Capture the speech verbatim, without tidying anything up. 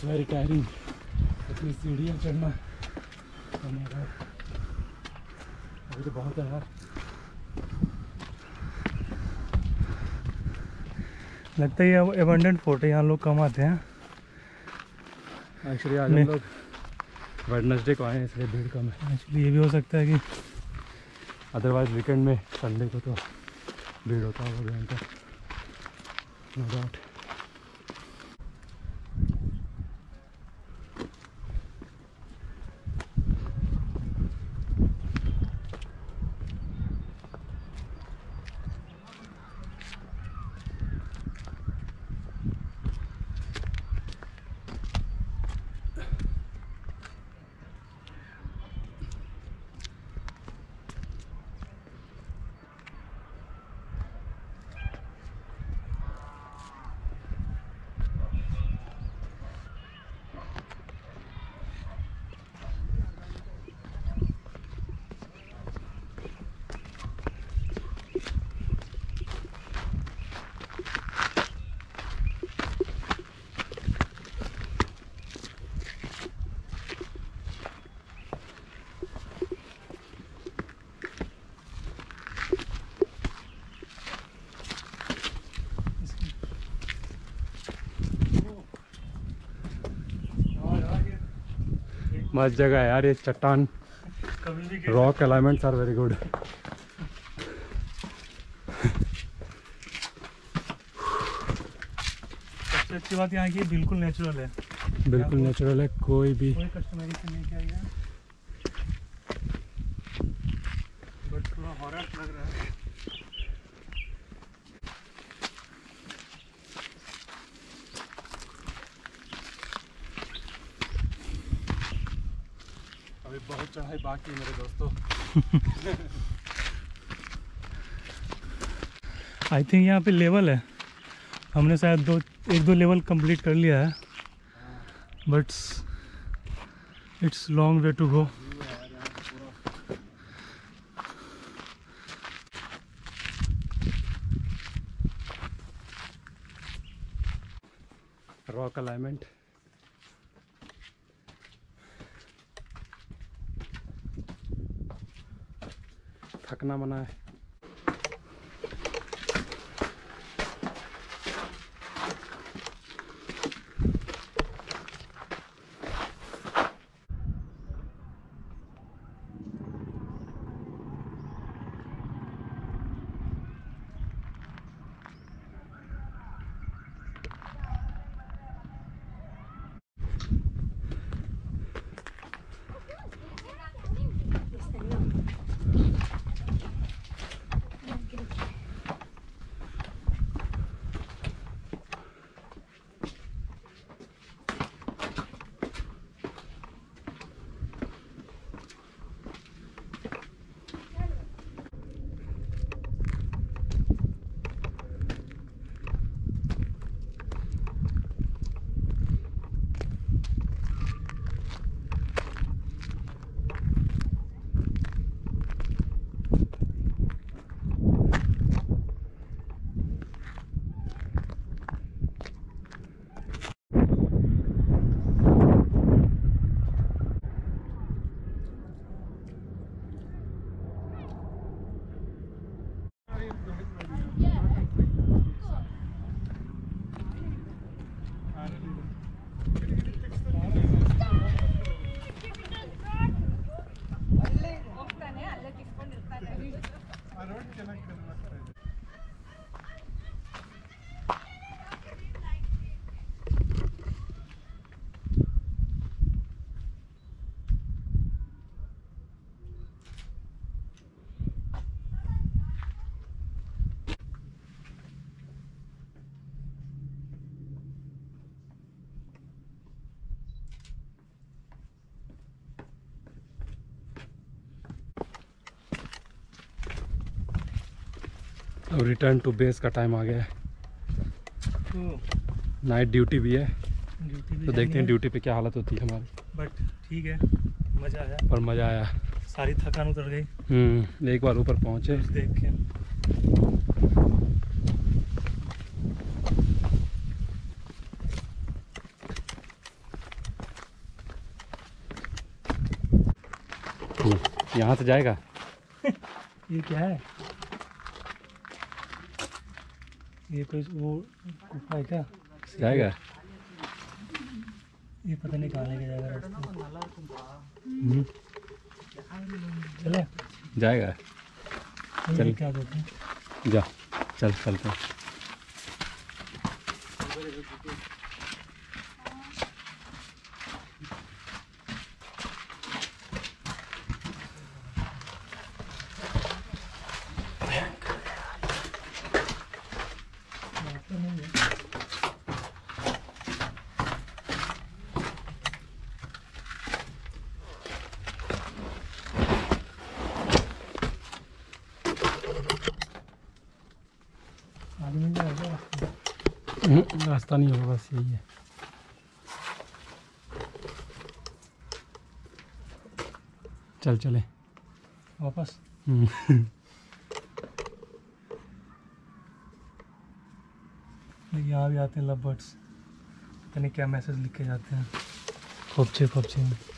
Very tiring. इतनी सीढ़ियाँ चढ़ना हमारा अभी तो बहुत है यार। लगता है ये एबंडेंट फोर्ट है, यहाँ लोग कम आते हैं। एक्चुअली आज हम लोग वेडनेसडे को आए हैं इसलिए भीड़ कम है। एक्चुअली ये भी हो सकता है कि अदरवाइज वीकेंड में संडे को तो भीड़ होता होगा भयंकर, नो डाउट। मस्त जगह है यार ये, चट्टान, कभी भी rock alignments are very good. सबसे अच्छी बात यहाँ की बिल्कुल नेचुरल है, बिल्कुल नेचुरल है, कोई भी कोई कस्टमाइजेशन नहीं किया गया, बट थोड़ा हॉरर लग रहा है। अभी बहुत चढ़ाई बाकी है मेरे दोस्तों। आई थिंक यहाँ पे लेवल है, हमने शायद दो एक दो लेवल कंप्लीट कर लिया है, but it's long way to go. Rock alignment थकना मना है। अब रिटर्न टू बेस का टाइम आ गया है। नाइट ड्यूटी भी है, ड्यूटी तो देखते हैं ड्यूटी पे क्या हालत होती है हमारी। बट ठीक है, मज़ा आया, पर मज़ा आया, सारी थकान उतर गई। हम्म एक बार ऊपर पहुँचे देख के यहाँ से जाएगा। ये क्या है? ये कोई वो गुफा है क्या? जाएगा। ये पता नहीं कहाँ लेके जाएगा रास्ता। हम्म, चले जाएगा। चल चल। क्या कहते हैं? जा, चल चलते हैं। आगे नहीं जाएगा रास्ता। हम्म, रास्ता नहीं होगा, बस यही है। चल चले वापस। हम्म, यहाँ भी आते हैं लव बर्ड्स, पता नहीं क्या मैसेज लिख के जाते हैं। खोपचे खोपचे में।